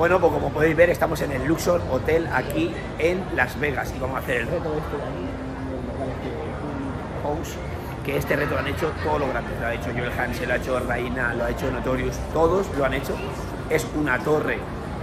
Bueno, pues como podéis ver, estamos en el Luxor Hotel aquí en Las Vegas y vamos a hacer el reto este de aquí, el House, que este reto lo han hecho todos los grandes. Lo ha hecho Joel Hansen, lo ha hecho Reina, lo ha hecho Notorious, todos lo han hecho. Es una torre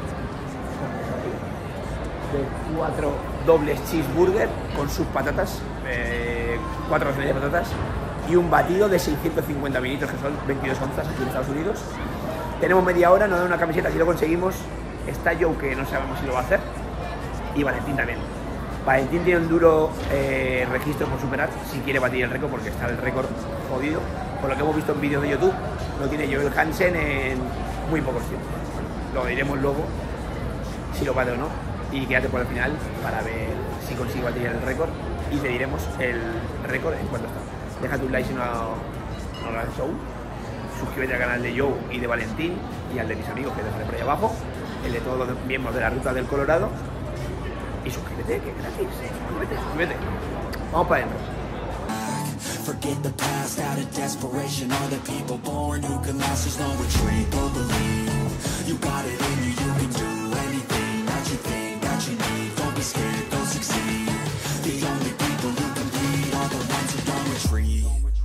de 4 dobles cheeseburger con sus patatas, 4 raciones de patatas y un batido de 650 mililitros, que son 22 onzas aquí en Estados Unidos. Tenemos media hora, nos dan una camiseta si lo conseguimos. Está Joe, que no sabemos si lo va a hacer, y Valentín también. Valentín tiene un duro registro por superar si quiere batir el récord, porque está el récord jodido. Por lo que hemos visto en vídeos de YouTube, lo tiene Joel Hansen en muy pocos tiempos. Lo diremos luego si lo bate o no, y quédate por el final para ver si consigue batir el récord y te diremos el récord en cuánto está. Déjate un like si no lo has hecho. Suscríbete al canal de Joe y de Valentín y al de mis amigos, que dejaré por ahí abajo, el de todos los miembros de la Ruta del Colorado, y suscríbete, que es gratis. Suscríbete. Vamos para adentro. Forget the past out of desperation. Are the people born who can last? There's no retreat. Don't believe you got it in you. You can do anything that you think that you need. Don't be scared, don't succeed. The only people who compete are the ones who don't retreat.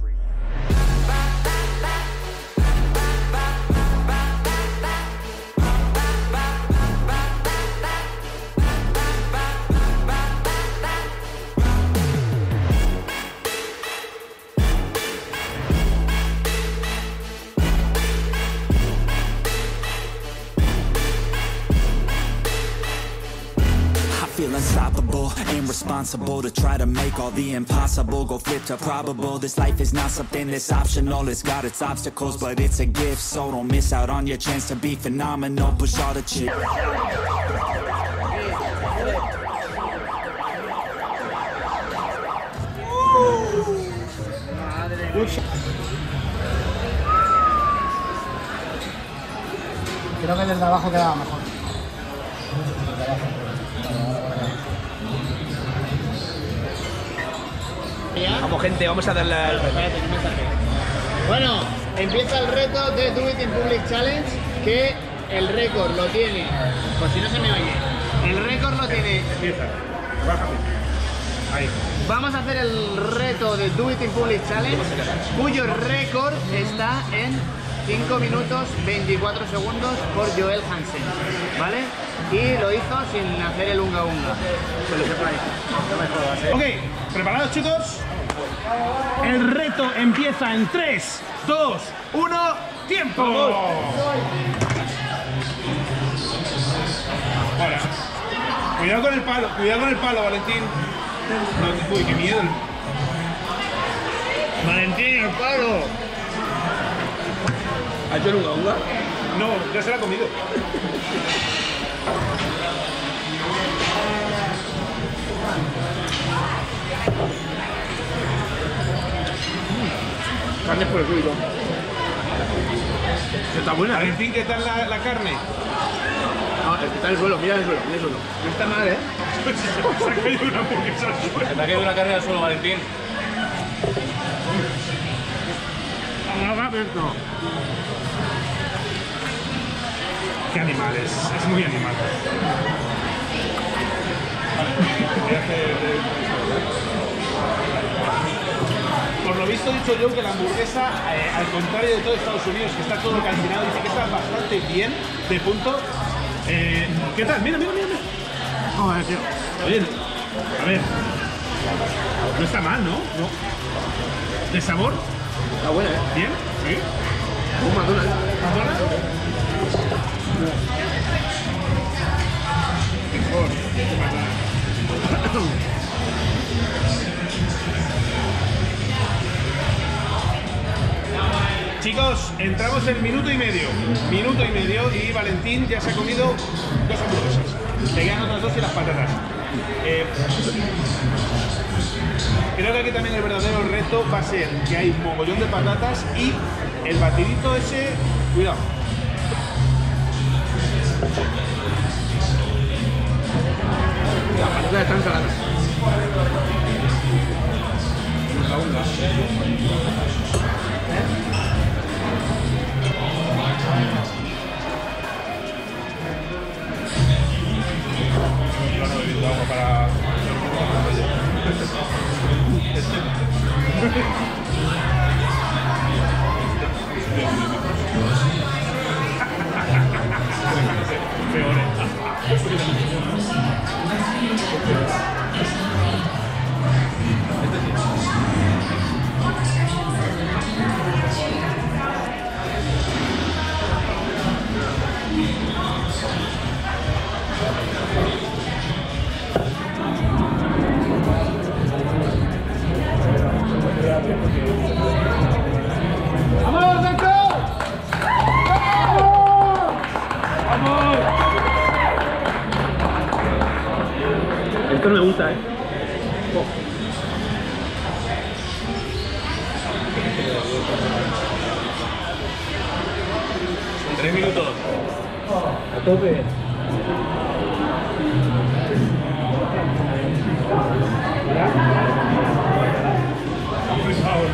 Feel unstoppable and responsible to try to make all the impossible go flip to probable. This life is not something that's optional. It's got its obstacles, but it's a gift. So don't miss out on your chance to be phenomenal. Push all the chips. Creo que desde abajo quedaba mejor. Vamos, gente, vamos a darle al... Bueno, empieza el reto de Do It in Public Challenge, que el récord lo tiene, por si no se me oye, el récord lo tiene... Empieza, bájate. Ahí. Vamos a hacer el reto de Do It in Public Challenge, cuyo récord está en 5 minutos 24 segundos por Joel Hansen, ¿vale? Y lo hizo sin hacer el unga unga. Se lo sé por ahí. No me jodas, ¿eh? Ok, ¿preparados, chicos? El reto empieza en 3, 2, 1, ¡tiempo! Ahora, cuidado con el palo, Valentín. No, uy, qué miedo. Valentín, el palo. ¿Ha hecho el unga unga? No, ya se la ha comido. Carne por el culo. Está buena, ¿eh? Valentín, ¿qué tal la carne? No, está en el suelo, mira el suelo, mira el suelo. No está mal, ¿eh? Se ha caído una hamburguesa al suelo. Se te ha caído una carne al suelo, Valentín. Qué animales, es muy animal. Por lo visto, he dicho yo que la hamburguesa, al contrario de todo Estados Unidos, que está todo calcinado, dice que está bastante bien, de punto. ¿Qué tal? Mira, mira, mira. Joder, tío. Oye, a ver, no está mal, ¿no? No. ¿De sabor? Está buena, ¿eh? ¿Bien? ¿Sí? Un McDonald's. ¿McDonald's? Mejor. Chicos, entramos en minuto y medio y Valentín ya se ha comido 2 hamburguesas. Le quedan otras 2 y las patatas. Creo que aquí también el verdadero reto va a ser que hay un mogollón de patatas y el batidito ese, cuidado. Las patatas están saladas. Esto me gusta, ¿eh? Son 3 minutos. A tope. Por favor.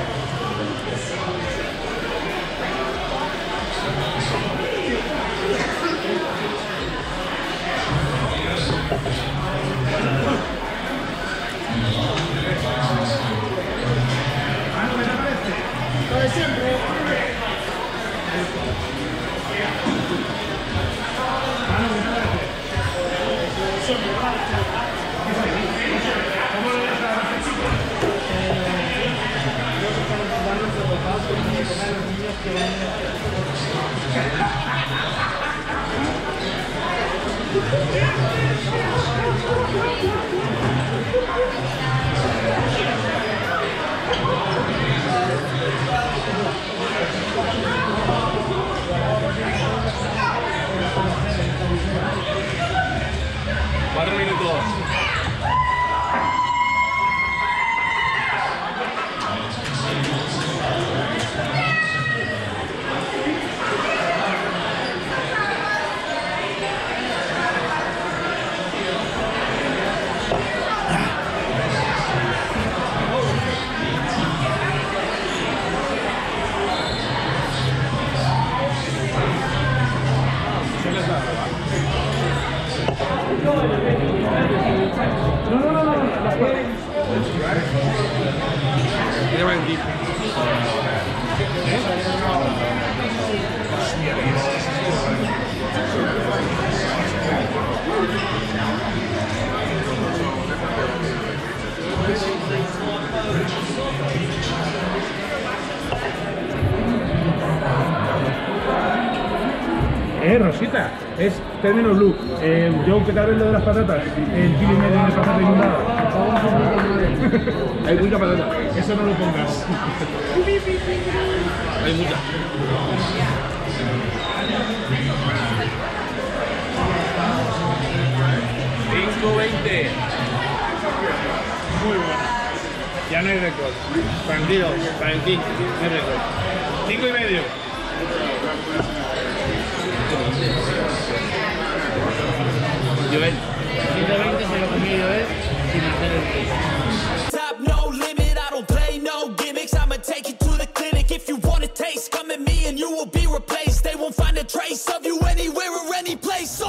Rosita, es término blue. Yo que tal vez lo de las patatas, el kilo y medio de patata inundada. Hay mucha patata. Eso no lo pongas. Hay mucha. $5.20. Muy buena. Ya no hay récord. Tranquilo, Valentín, no hay récord. $5.50. Joel. 120 se lo comí Joel sin hacer el test. Top no limit, I don't play no gimmicks. I'ma take you to the clinic if you want a taste. Come at me and you will be replaced. They won't find a trace of you anywhere or any place.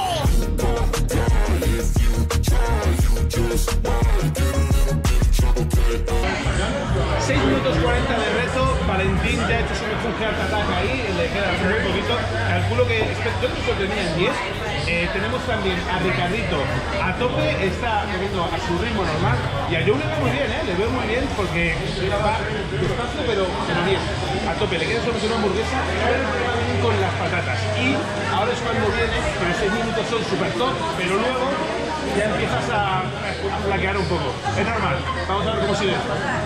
Seis minutos 40 de reto. Valentín ya ha hecho su mejor heart attack ahí, le queda muy poquito. Calculo que yo creo que tenía en 10. Tenemos también a Ricardito a tope, está bebiendo a su ritmo normal. Y a Joe le veo muy bien, le veo muy bien porque va despacio pero bien. A tope, le queda solamente una hamburguesa con las patatas. Y ahora es cuando viene, que los 6 minutos son super top, pero luego ya empiezas a flaquear un poco. Es normal. Vamos a ver cómo sigue.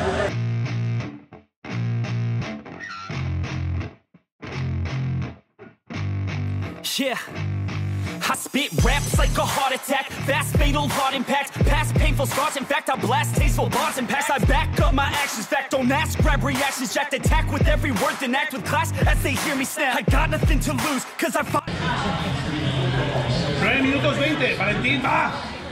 Yeah, I spit raps like a heart attack, fast fatal heart impact, past painful scars, in fact I blast tasteful bars and packs, I back up my actions, fact don't ask, grab reactions, jacked attack with every word, then act with class as they hear me snap, I got nothing to lose, cause I fought. 9 minutos 20, Valentín, va.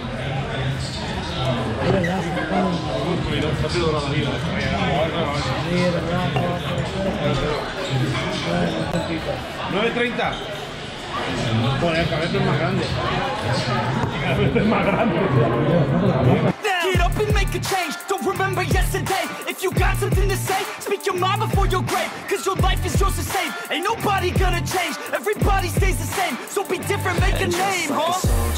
$9.30. Joder, cada vez es más grande. Cada vez es más grande. Get up and make could change. Don't remember yesterday. If you got something to say, speak your mind before your grave. Cause your life is yours to save. Ain't nobody gonna change. Everybody stays the same. So be different, make a name, huh?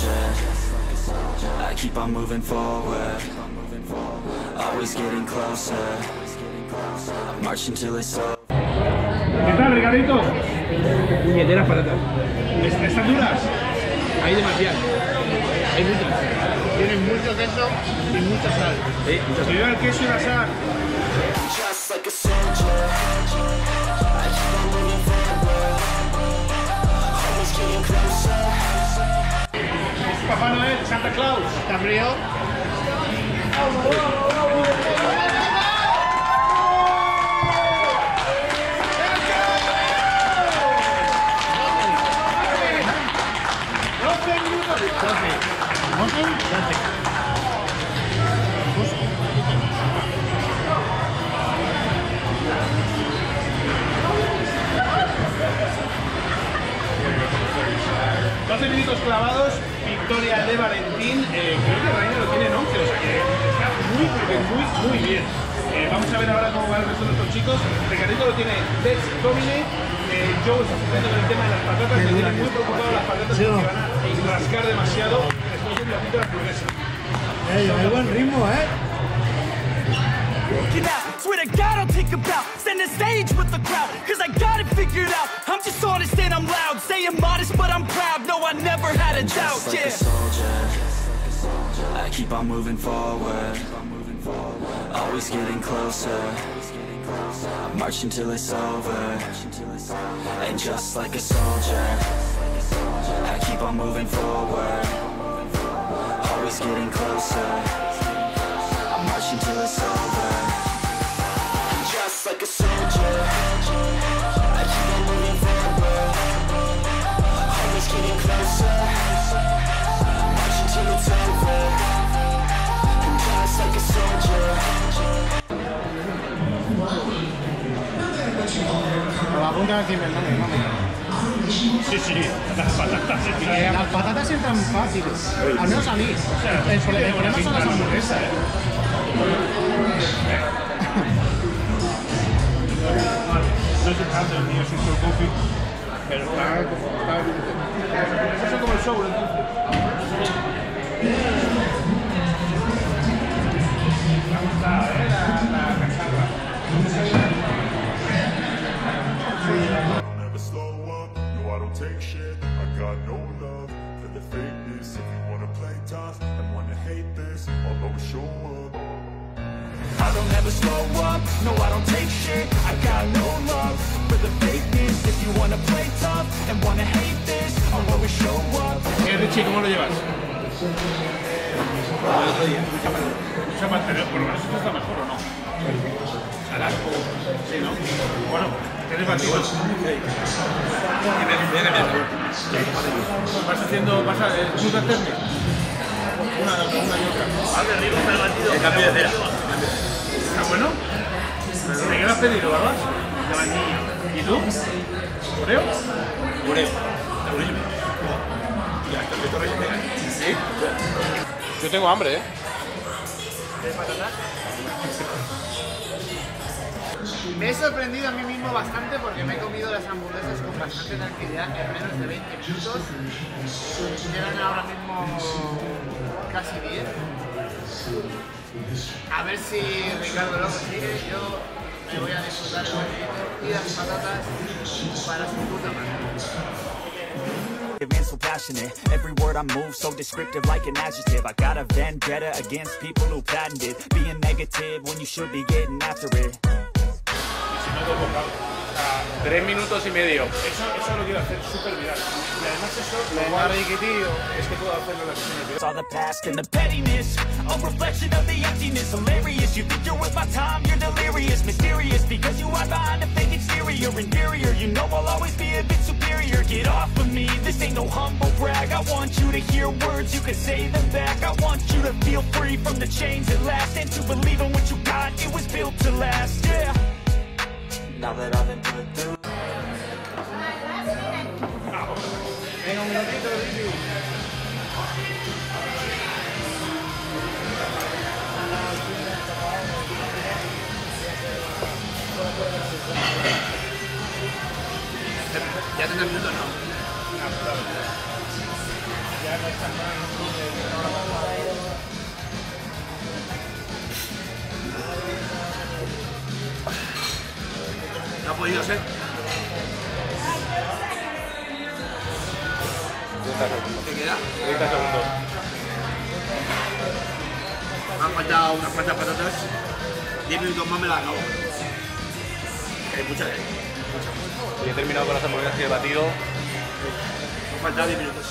I keep on moving forward, always getting closer, march until it's over. ¿Qué tal, Ricardito? Puñeteras patatas. ¿Están duras? Hay demasiadas. Hay muchas. Tienen mucho queso y mucha sal. Sí, muchas. Se lleva el queso y la sal. Just like a soldier, I keep on moving forward, always getting closer. Papá Noel, Santa Claus. ¿Está frío? Minutos clavados, victoria de Valentín. Creo que Rainer lo tiene en 11, o sea que está muy bien. Vamos a ver ahora cómo va el resto de nuestros chicos. Ricardito lo tiene Dex Domine. Joe está sufriendo con el tema de las patatas, le tienen muy preocupado las patatas porque van a rascar demasiado después de un platito de hamburguesa. Hay buen ritmo, Swear to God I'll take a bow, stand the stage with the crowd, cause I got it figured out. I'm just honest and I'm loud, saying modest but I'm proud. No, I never had a doubt, Just like a soldier, I keep on moving forward, always getting closer, march until it's over. And just like a soldier, I keep on moving forward, always getting closer, march until it's over. Just like a soldier, I keep on moving forward, always getting closer, march until it's over. And just like a soldier. La punta del cimel, Sí, las patatas. Las patatas entran fáciles, al menos a mí. El problema son las hamburguesas. No es el tanto, el mío es un solo coffee, pero está como el show, Don't ever slow up, no I don't take shit. I got no love for the fakeness. If you wanna play tough and wanna hate this, I'll always show up. I don't ever slow up, no I don't take shit. I got no love for the fakeness. If you wanna play tough and wanna hate this, I'll always show up. Richie, ¿cómo lo llevas? El otro día. Por lo menos esto está mejor, ¿o no? Salado. Sí, ¿no? Bueno, tienes batido. Vas a tú hacerme una y otra. Qué rico está el batido. El cambio de cera. ¿Está bueno? ¿De qué lo has pedido, Barbas? De vainilla. ¿Y tú? ¿Oreo? Oreo. Ya, esto es torre vegetal. Sí. Yo tengo hambre, ¿eh? Me he sorprendido a mí mismo bastante porque me he comido las hamburguesas con bastante tranquilidad en menos de 20 minutos. Llegan ahora mismo casi 10. A ver si Ricardo lo consigue. Yo me voy a disfrutar el batidito y las patatas para su puta madre. And so passionate, every word I move so descriptive like an adjective. I got a vendetta against people who patented being negative when you should be getting after it. 3 minutos y medio. Eso lo quiero hacer súper viral. Y además eso lo guardo es que puedo hacerlo en la cocina. It's all the past and the pettiness, a reflection of the emptiness. Hilarious, you think you're worth my time, you're delirious. Mysterious, because you hide behind a fake exterior. Inferior, you know I'll always be a bit superior. Get off of me, this ain't no humble brag. I want you to hear words, you can say them back. I want you to feel free from the chains that last, and to believe in what you got, it was built to last, yeah. Now that I've been put through. Venga, un minutito de vídeo. No ha podido ser. 30 segundos. ¿Qué queda? 30 segundos. Me han faltado unas cuantas patatas. 10 minutos más me las acabo. Hay muchas, Y he terminado con las hamburguesas y el batido. Me han faltado 10 minutos.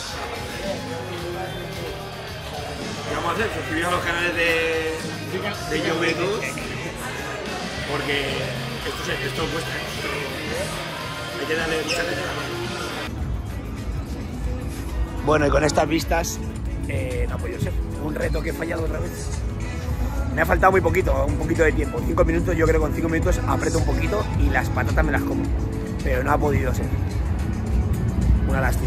¿Qué vamos a hacer? Suscribiros a los canales de YouTube. Porque esto cuesta. Hay que darle mucha atención. Bueno, y con estas vistas no ha podido ser. Un reto que he fallado otra vez. Me ha faltado muy poquito, un poquito de tiempo. 5 minutos, yo creo que con 5 minutos aprieto un poquito y las patatas me las como. Pero no ha podido ser. Una lástima.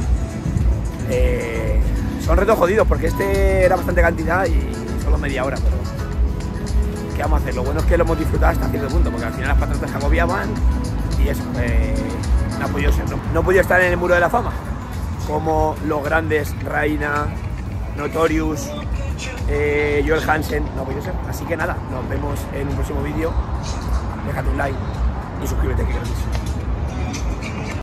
Son retos jodidos porque este era bastante cantidad y solo media hora, pero ¿qué vamos a hacer? Lo bueno es que lo hemos disfrutado hasta cierto punto, porque al final las patatas se agobiaban y eso, no ha podido ser. No he podido estar en el muro de la fama, como los grandes Raina, Notorious, Joel Hansen, no ha podido ser. Así que nada, nos vemos en un próximo vídeo. Déjate un like y suscríbete, que gratis.